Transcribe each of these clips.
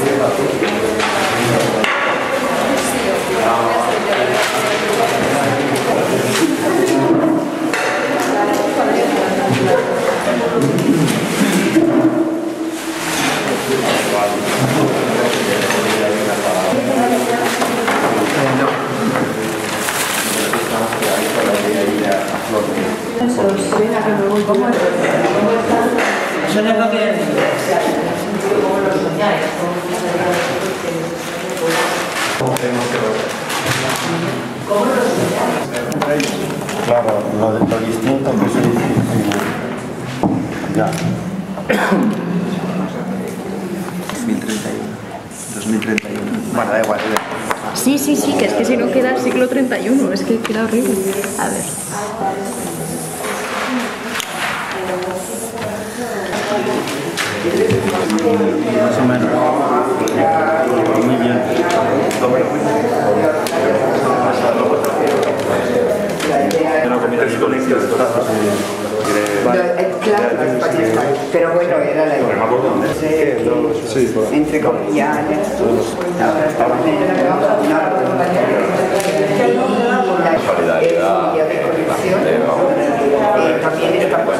Claro, lo distinto que se dice. Ya. 2031. Bueno, da igual. Sí, que es que si no queda el siglo 31, es que queda horrible. A ver. Más o menos. Muy bien. Claro, pero bueno, era la idea. Entre comillares, ahora estamos en la solidaridad de corrección. También estamos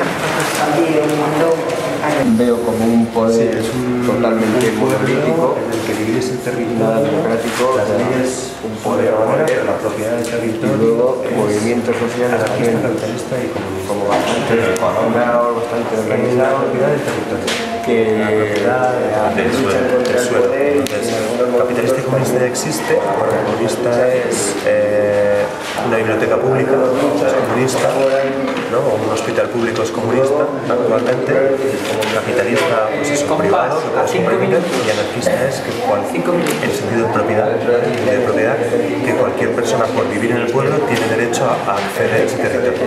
veo como un poder totalmente monolítico, en el que divide el territorio, nada democrático, las leyes, un poder la propiedad del territorio, y luego movimientos sociales aquí capitalista y como bastante economizados, bastante organizados, propiedad del territorio. que Del suelo. Capitalista y comunista ya existe, comunista es una biblioteca pública, es comunista, ¿no? O un hospital público es comunista actualmente, capitalista pues es un privado que puede sobrevivir, y anarquista es que en sentido de propiedad, que cualquier persona por vivir en el pueblo tiene derecho a acceder a ese territorio.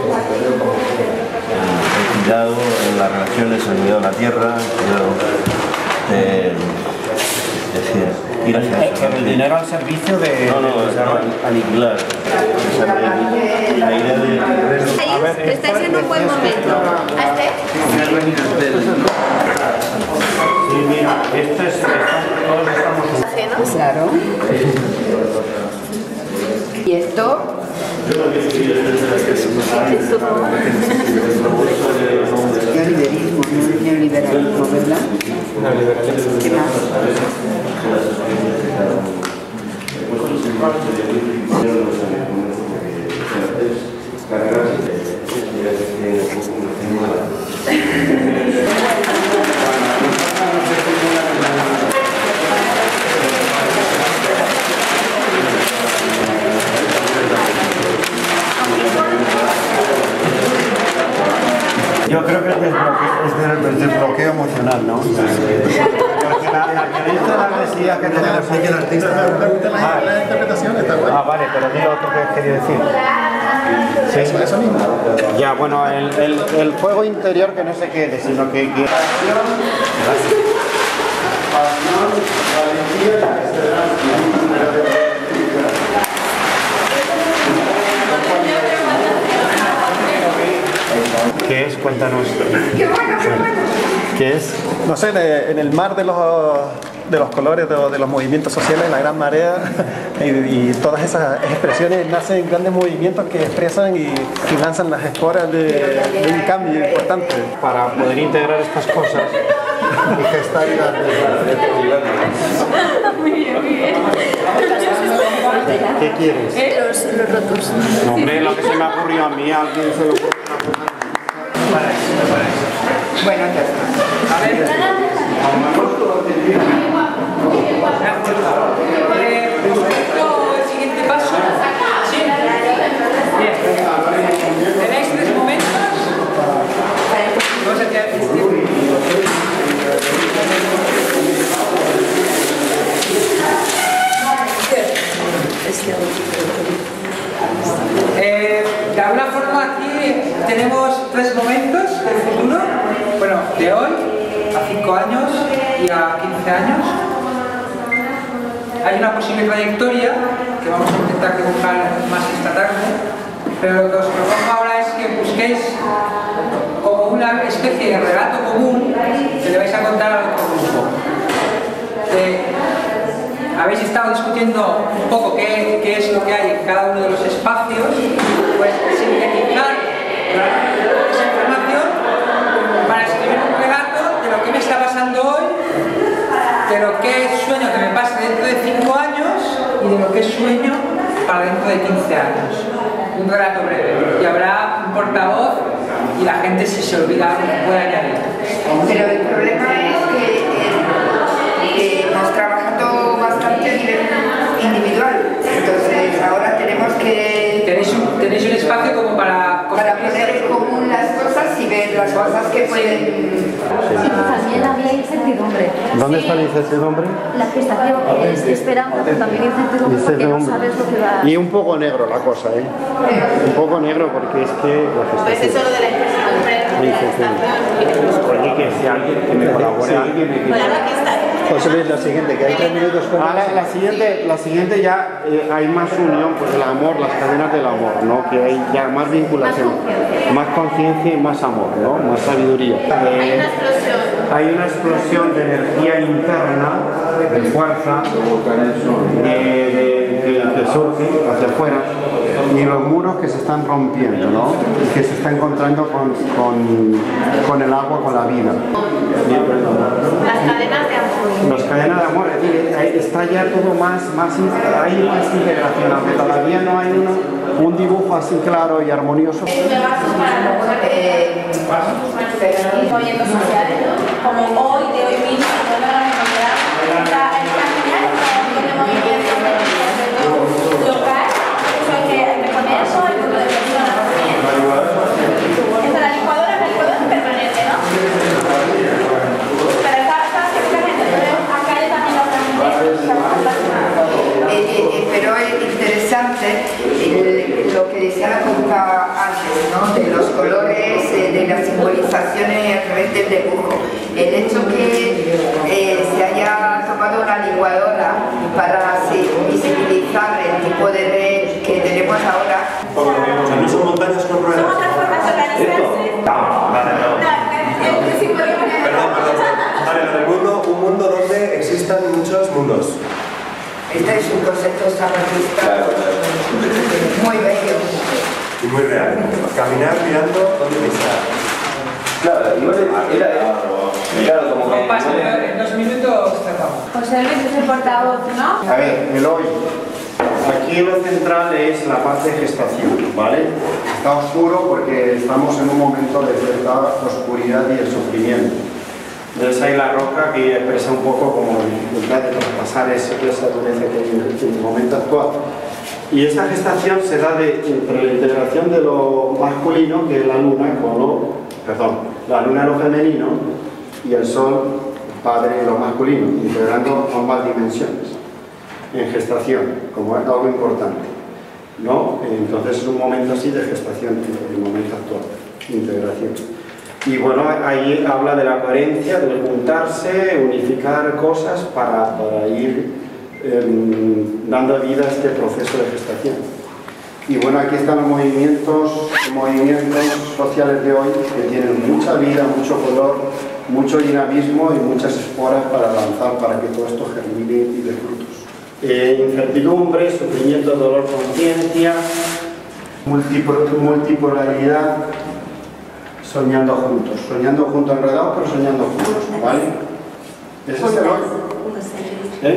El cuidado en las relaciones, el cuidado de la tierra, el cuidado de... Es decir, ir hacia eso. El dinero al servicio de... No, aniquilar. La idea de... Estáis en un buen momento. Sí, mira, esto es... Todos estamos... Claro. Y esto... Neoliberalismo, ¿verdad? ¿Qué más? Yo creo que es del desbloqueo emocional, ¿no? Porque la violencia de la agresividad que tenemos aquí el artista... La interpretación está buena. Ah, vale, pero dilo otro que quería decir. Sí. Eso mismo. Ya, bueno, el fuego interior que no se quede, sino que... ¿Qué es? Cuéntanos. ¿Qué es? No sé, en el mar de los colores, de los movimientos sociales, la gran marea y todas esas expresiones nacen grandes movimientos que expresan y lanzan las esporas de un cambio importante. Para poder integrar estas cosas y gestar Muy bien. ¿Qué quieres? Los rotos. No, hombre, lo que se me ocurrió a mí, a alguien se lo ocurrió. Bueno, ya está. A ver. El siguiente paso. Sí. Bien. Tenéis 3 momentos. Vamos a hacer de alguna forma aquí tenemos 3 momentos del futuro, bueno, de hoy a 5 años y a 15 años. Hay una posible trayectoria que vamos a intentar dibujar más esta tarde, pero lo que os propongo ahora es que busquéis como una especie de relato común que le vais a contar al otro grupo. habéis estado discutiendo un poco qué es lo que hay en cada uno de los espacios, pues sintetizar esa información para escribir un relato de lo que me está pasando hoy, de lo que sueño que me pase dentro de 5 años y de lo que sueño para dentro de 15 años. Un relato breve. Y habrá un portavoz y la gente, si se olvida, puede añadir. Pero el problema es que hemos trabajado bastante a nivel individual. Entonces ahora tenemos que... Tenéis un espacio como para poner en común las cosas y ver las cosas que pueden... Sí, también había incertidumbre. ¿Dónde está la incertidumbre? La gestación es esperanza, pero también incertidumbre porque no sabes lo que va a... Y un poco negro la cosa, ¿eh? Un poco negro porque es que la gestación... Pues eso lo de la incertidumbre de la gestación. Oye, que si alguien, que me colabore alguien... Claro, aquí está. José Luis, la siguiente, que hay 3 minutos con... La siguiente ya hay más unión, pues el amor, las cadenas del amor, ¿no? Que hay ya más vinculación, más conciencia y más amor, ¿no? Más sabiduría. Hay una explosión. Hay una explosión de energía interna, de fuerza, que surge hacia afuera, y los muros que se están rompiendo, ¿no? Y que se está encontrando con el agua, con la vida. Las cadenas de amor. Las cadenas de amor, es decir, está ya todo hay más integración, aunque todavía no hay un dibujo así claro y armonioso. Movimientos sociales, como hoy, de hoy mismo, de la humanidad, está genial, de movimientos local, eso hay que poner eso, el punto de personas también. Esta la licuadora es permanente, ¿no? Pero está seguramente, acá también lo pero es interesante lo que decía la Conca antes, ¿no? De los colores, de las simbolizaciones a través del dibujo. El hecho que se haya tomado una licuadora para visibilizar el tipo de red que tenemos ahora. ¿No son montañas con ruedas? Son otras formas de organizarse. Perdón. Vale, un mundo donde existan muchos mundos. Este es un concepto zapatista muy bello. Y muy real. Caminar mirando dónde pisar. Claro, claro, como que... Pasa, en 2 minutos cerramos. José Luis es el portavoz, ¿no? A ver, Eloy, aquí lo central es la parte de gestación, ¿vale? Está oscuro porque estamos en un momento de cierta oscuridad y de sufrimiento. Entonces hay la roca que expresa un poco como dificultad de traspasar esa dureza que hay en el momento actual. Y esa gestación se da entre la integración de lo masculino, que es la luna, la luna es lo femenino, y el sol, el padre, lo masculino, integrando ambas dimensiones en gestación, como es algo importante, ¿no? Entonces es un momento así de gestación, el momento actual, integración. Y bueno, ahí habla de la coherencia, del juntarse, unificar cosas para ir dando vida a este proceso de gestación. Y bueno, aquí están los movimientos sociales de hoy que tienen mucha vida, mucho color, mucho dinamismo y muchas esporas para lanzar para que todo esto germine y dé frutos. Incertidumbre, sufrimiento, dolor, conciencia, multipolaridad, soñando juntos enredados, pero soñando juntos, ¿vale? ¿Ese es el hoy?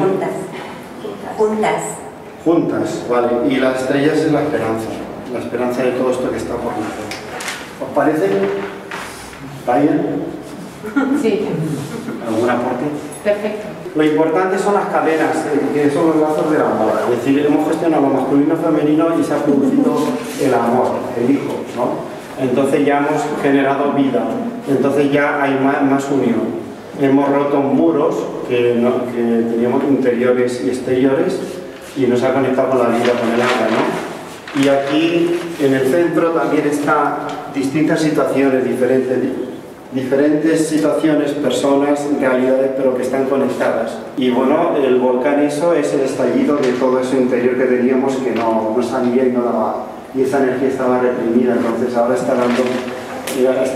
Juntas, vale. Y las estrellas es la esperanza de todo esto que está por nacer. ¿Os parece? ¿Está bien? Sí. ¿Algún aporte? Perfecto. Lo importante son las cadenas, que son los lazos del amor. Es decir, hemos gestionado lo masculino y femenino y se ha producido el amor, el hijo, ¿no? Entonces ya hemos generado vida, entonces ya hay más unión. Hemos roto muros que teníamos interiores y exteriores y nos ha conectado con la vida, con el agua, ¿no? Y aquí en el centro también están distintas situaciones, diferentes situaciones, personas, realidades, pero que están conectadas. Y bueno, el volcán eso es el estallido de todo eso interior que teníamos que no salía y no daba. Y esa energía estaba reprimida, entonces ahora está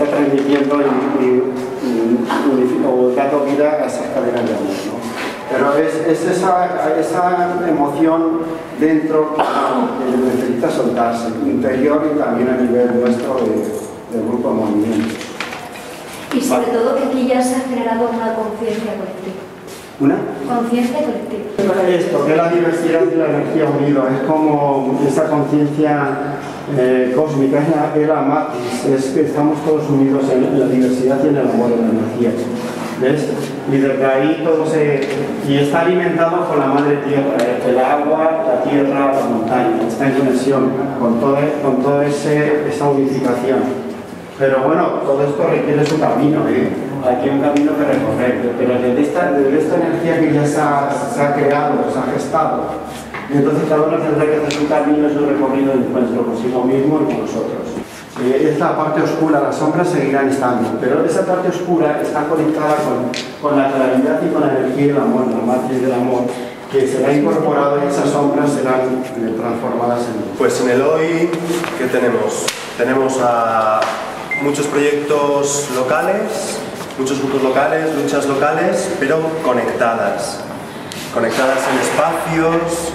transmitiendo o dando vida a esas cadenas de amor, ¿no? Pero es esa emoción dentro que necesita soltarse, interior y también a nivel nuestro del grupo de movimiento. Y sobre todo que aquí ya se ha generado una conciencia colectiva. ¿Una? Conciencia colectiva. Esto, que la diversidad y la energía unido, es como esa conciencia cósmica, es la matriz, es que estamos todos unidos en la diversidad y en el amor de la energía. ¿Ves? Y desde ahí todo y está alimentado con la madre tierra, el agua, la tierra, la montaña, está en conexión con toda esa unificación. Pero bueno, todo esto requiere su camino, Aquí hay un camino que recorrer, pero desde esta energía que ya se ha creado, se ha gestado, entonces cada uno tendrá que hacer su camino, su recorrido de encuentro consigo mismo y con nosotros. Esta parte oscura, las sombras seguirán estando, pero esa parte oscura está conectada con la claridad y con la energía del amor, la matriz del amor, que será incorporado y esas sombras serán transformadas en luz. Pues en el hoy, ¿qué tenemos? Tenemos a muchos proyectos locales, muchos grupos locales, luchas locales, pero conectadas en espacios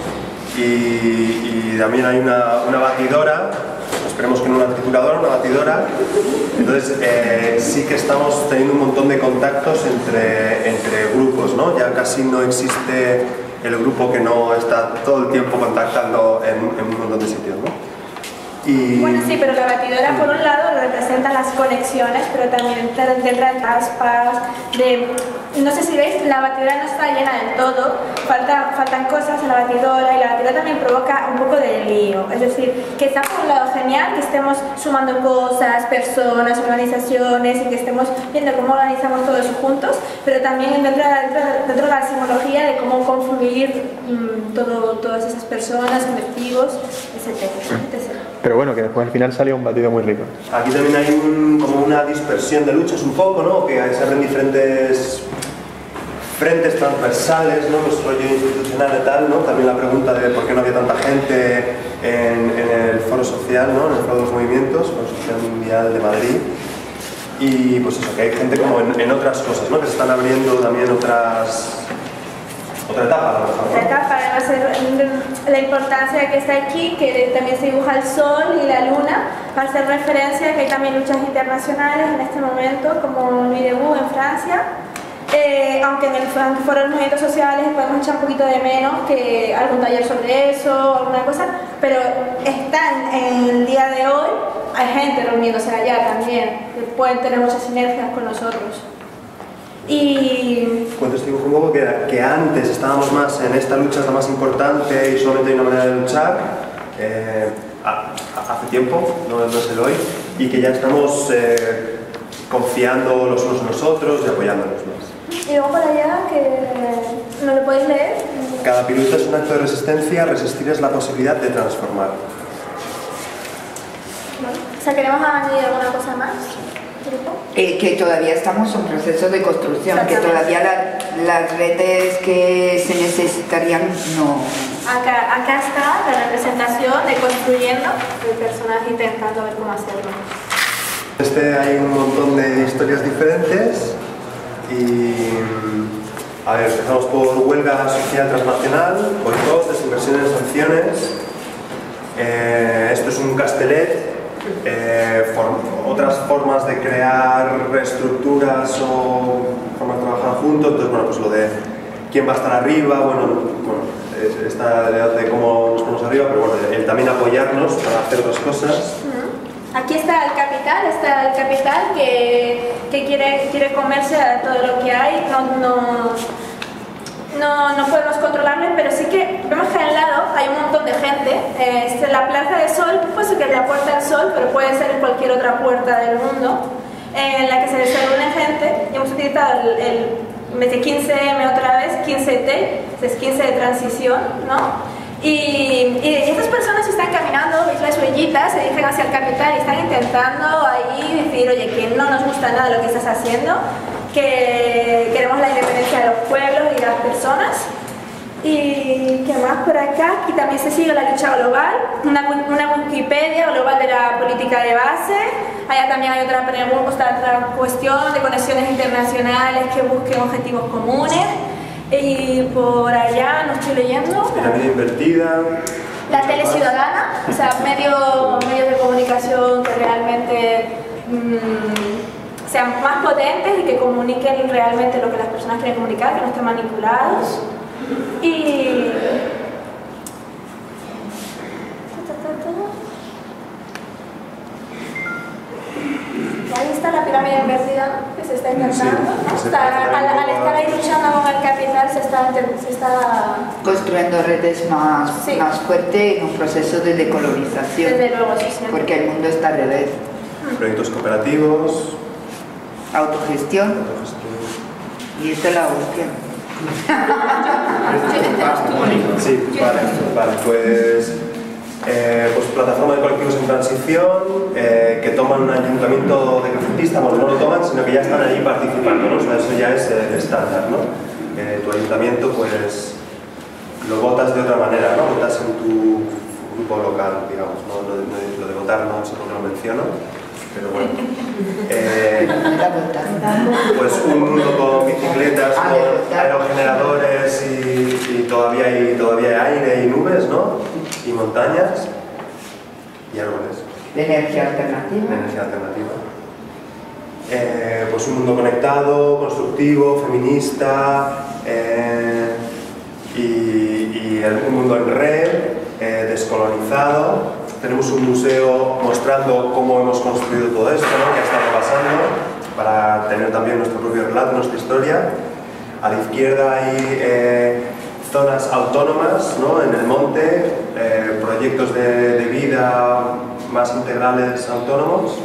y también hay una batidora, esperemos que no una trituradora, una batidora. Entonces sí que estamos teniendo un montón de contactos entre grupos, ¿no? Ya casi no existe el grupo que no está todo el tiempo contactando en un montón de sitios, ¿no? Bueno, sí, pero la batidora por un lado representa las conexiones, pero también tendrá aspas no sé si veis, la batidora no está llena del todo, faltan cosas en la batidora y la batidora también provoca un poco de lío. Es decir, que está por un lado genial que estemos sumando cosas, personas, organizaciones y que estemos viendo cómo organizamos todo eso juntos, pero también dentro de la simbología de cómo confluir todas esas personas, colectivos, etc. Pero bueno, que después al final salió un batido muy rico. Aquí también hay como una dispersión de luchas un poco, ¿no? Que se abren diferentes frentes transversales, ¿no? Pues rollo institucional y tal, ¿no? También la pregunta de por qué no había tanta gente en el foro social, ¿no? En el foro de los movimientos, Foro Social Mundial de Madrid. Y pues eso, que hay gente como en otras cosas, ¿no? Que se están abriendo también otra etapa, a lo mejor, ¿no? Otra etapa, además la importancia de que está aquí, que también se dibuja el sol y la luna, va a hacer referencia a que hay también luchas internacionales en este momento, como Nuit Debout en Francia, aunque en el foro de los movimientos sociales podemos echar un poquito de menos que algún taller sobre eso, alguna cosa, pero están en el día de hoy, hay gente reuniéndose allá también, que pueden tener muchas sinergias con nosotros. Y cuando os digo un poco que antes estábamos más en esta lucha es la más importante y solamente hay una manera de luchar, hace tiempo, no es el hoy, y que ya estamos confiando los unos en los otros y apoyándonos más. Y luego por allá, que no lo podéis leer. Cada pirueta es un acto de resistencia, resistir es la posibilidad de transformar. O sea, ¿queremos añadir alguna cosa más? Que todavía estamos en proceso de construcción, que todavía las redes que se necesitarían no... Acá está la representación de construyendo el personaje intentando ver cómo hacerlo. Hay un montón de historias diferentes y... A ver, empezamos por huelga social transnacional, boicot, desinversiones, sanciones. Esto es un castelet. Otras formas de crear estructuras o formas de trabajar juntos, entonces bueno, pues lo de quién va a estar arriba, está de cómo nos ponemos arriba, pero bueno, el también apoyarnos para hacer otras cosas. Aquí está el capital que quiere comerse a todo lo que hay, no podemos controlarlo, pero sí que vemos que al lado hay un montón de gente. La Plaza del Sol, puede ser que es la Puerta del Sol, pero puede ser cualquier otra puerta del mundo, en la que se reúne gente. Y hemos utilizado en vez de 15M otra vez, 15T, es 15 de transición, ¿no? Y estas personas están caminando, veis las huellitas, se dirigen hacia el capital y están intentando ahí decir, oye, que no nos gusta nada lo que estás haciendo, que queremos la independencia de los pueblos y de las personas. Y qué más por acá, aquí también se sigue la lucha global, una Wikipedia global de la política de base. Allá también hay otra cuestión de conexiones internacionales que busquen objetivos comunes. Y por allá no estoy leyendo. Pirámide invertida. La tele ciudadana, o sea, medios de comunicación que realmente sean más potentes y que comuniquen realmente lo que las personas quieren comunicar, que no estén manipulados. Y ahí está la pirámide invertida que se está intentando. Sí, al estar ahí luchando con el capital se está construyendo redes más fuertes en un proceso de decolonización. Desde luego, sí, siempre. Porque el mundo está al revés. Proyectos cooperativos. Autogestión. Y esta es la búsqueda. Sí, vale, pues plataforma de colectivos en transición que toman un ayuntamiento de decrecentista, bueno, no lo toman, sino que ya están ahí participando, ¿no? O sea, eso ya es el estándar, ¿no? Tu ayuntamiento, pues, lo votas de otra manera, ¿no? Votas en tu grupo local, digamos, ¿no? Lo de votar no sé por qué lo menciono, pero bueno. Pues un mundo con bicicletas, con aerogeneradores y todavía hay aire y nubes, ¿no? Y montañas y árboles. De energía alternativa. De energía alternativa. Pues un mundo conectado, constructivo, feminista y un mundo en red, descolonizado. Tenemos un museo mostrando cómo hemos construido todo esto, ¿no? Que ha estado pasando, para tener también nuestro propio relato, nuestra historia. A la izquierda hay zonas autónomas, ¿no? En el monte, proyectos de vida más integrales autónomos.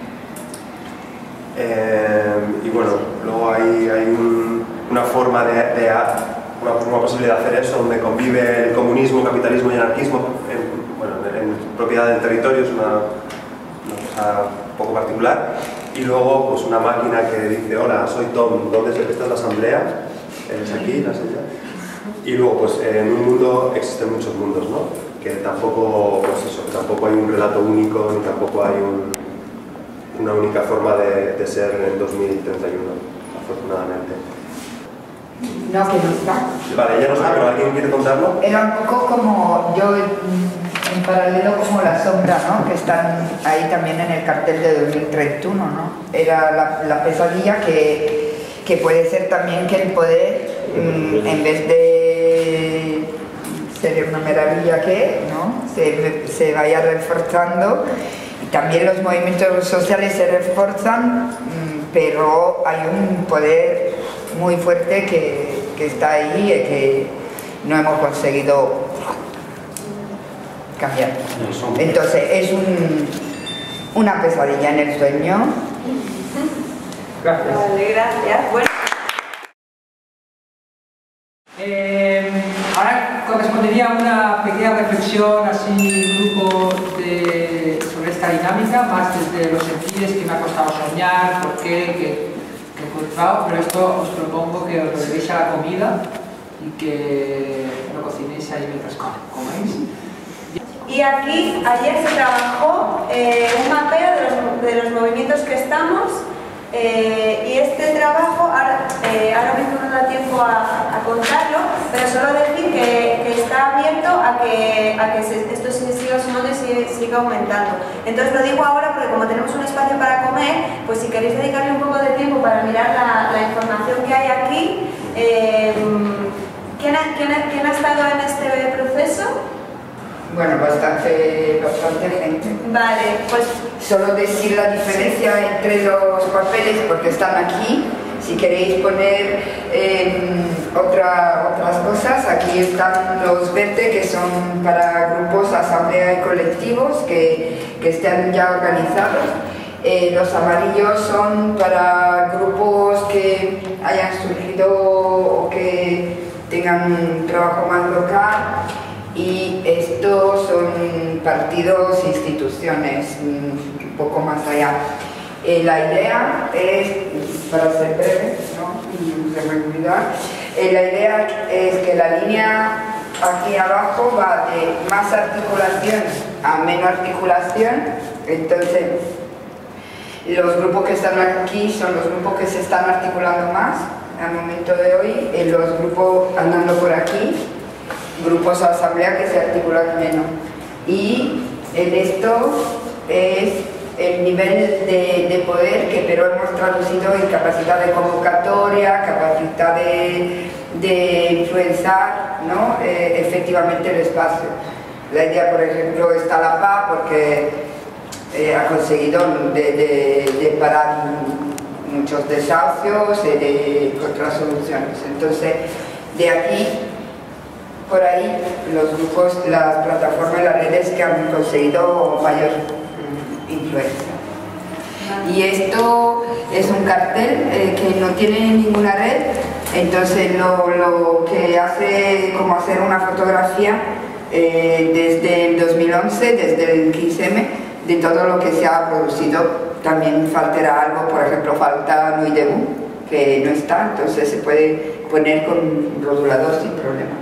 Y bueno, luego hay una forma una posible de hacer eso, donde convive el comunismo, capitalismo y anarquismo en propiedad del territorio, es una cosa un poco particular. Y luego pues una máquina que dice: hola, soy Tom, esta es la asamblea, eres aquí, la silla. Y luego pues en un mundo existen muchos mundos, ¿no? Que tampoco, pues eso, que tampoco hay un relato único, ni tampoco hay una única forma de ser en 2031, afortunadamente. No, que no está. Vale, ya no está, pero ¿alguien quiere contarlo? Era un poco como yo, en paralelo, como la sombra, ¿no? Que están ahí también en el cartel de 2031, ¿no? Era la pesadilla que puede ser también que el poder, en vez de ser una maravilla ¿no? se vaya reforzando. Y también los movimientos sociales se refuerzan, pero hay un poder muy fuerte que está ahí y que no hemos conseguido cambiar. Entonces es una pesadilla en el sueño. Gracias. Vale, gracias. Bueno. Ahora correspondería una pequeña reflexión así, grupo sobre esta dinámica, más desde los sentidos que me ha costado soñar, por qué, que he encontrado, pero esto os propongo que os lo llevéis a la comida y que lo cocinéis ahí mientras coméis. Y aquí, ayer se trabajó un mapeo de los movimientos que estamos y este trabajo, ahora mismo no da tiempo a contarlo, pero solo decir que está abierto a que esto se siga sumando y siga aumentando. Entonces lo digo ahora porque como tenemos un espacio para comer, pues si queréis dedicarle un poco de tiempo para mirar la información que hay aquí. ¿Quién ha estado en este proceso? Bueno, bastante gente. Vale, pues solo decir la diferencia entre los papeles porque están aquí. Si queréis poner otras cosas, aquí están los verdes que son para grupos, asamblea y colectivos que estén ya organizados. Los amarillos son para grupos que hayan surgido o que tengan un trabajo más local. Y estos son partidos, instituciones, un poco más allá. La idea es, para ser breve, ¿no? Y se me olvidar, la idea es que la línea aquí abajo va de más articulación a menos articulación. Entonces, los grupos que están aquí son los grupos que se están articulando más. al momento de hoy, los grupos andando por aquí, grupos a asamblea que se articulan menos. Y en esto es el nivel de poder que pero hemos traducido en capacidad de convocatoria, capacidad de influenciar, ¿no? Efectivamente el espacio. La idea, por ejemplo, está la PA porque ha conseguido de parar muchos desahucios y de otras soluciones. Entonces, de aquí, por ahí, los grupos, las plataformas, las redes que han conseguido mayor influencia. Y esto es un cartel que no tiene ninguna red, entonces lo que hace como hacer una fotografía desde el 2011, desde el 15M, de todo lo que se ha producido. También faltará algo, por ejemplo, falta Nuidebú, que no está, entonces se puede poner con rotulador sin problema.